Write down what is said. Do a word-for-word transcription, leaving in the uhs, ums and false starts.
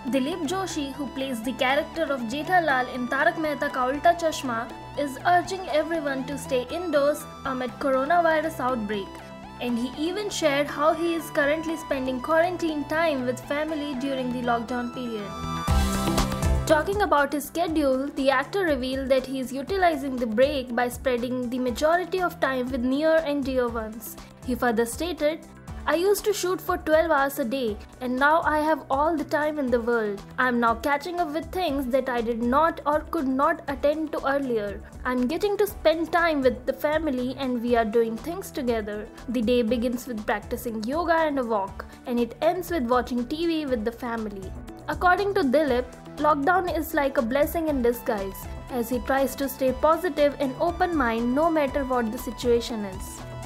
Dilip Joshi, who plays the character of Jethalal in Tarak Mehta Ka Ulta Chashma, is urging everyone to stay indoors amid coronavirus outbreak. And he even shared how he is currently spending quarantine time with family during the lockdown period. Talking about his schedule, the actor revealed that he is utilizing the break by spending the majority of time with near and dear ones. He further stated, "I used to shoot for twelve hours a day and now I have all the time in the world. I am now catching up with things that I did not or could not attend to earlier. I am getting to spend time with the family and we are doing things together. The day begins with practicing yoga and a walk, and it ends with watching T V with the family." According to Dilip, lockdown is like a blessing in disguise as he tries to stay positive and open mind no matter what the situation is.